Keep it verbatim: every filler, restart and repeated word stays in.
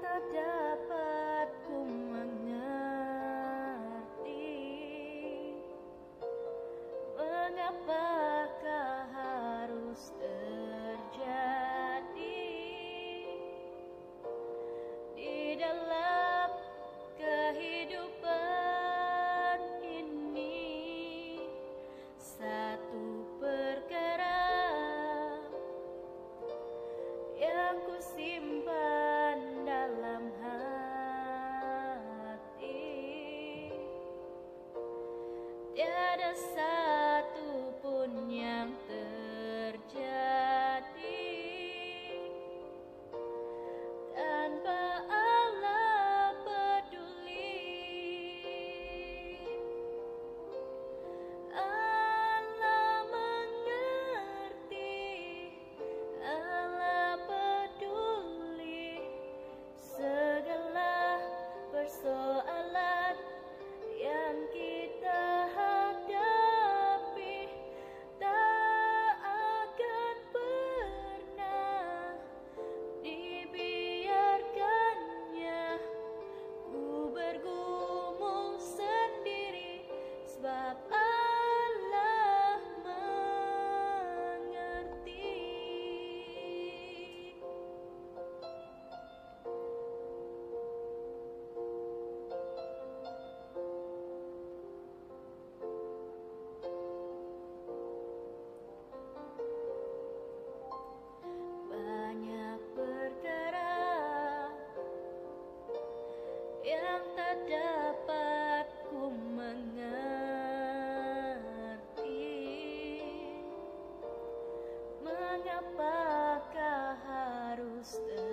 tak dapat ku mengerti. Mengapakah harus terjadi di dalam kehidupan ini? Satu perkara yang ku simpan dalam hati, tiada satu pun yang terjadi tanpa Allah peduli. Allah mengerti, Allah peduli segala persoalan yang kita hadapi. Tak akan pernah dibiarkannya ku bergumul sendiri, sebab Allah mengerti. Banyak perkara yang tak dapat ku mengerti. Mengapakah harus terjadi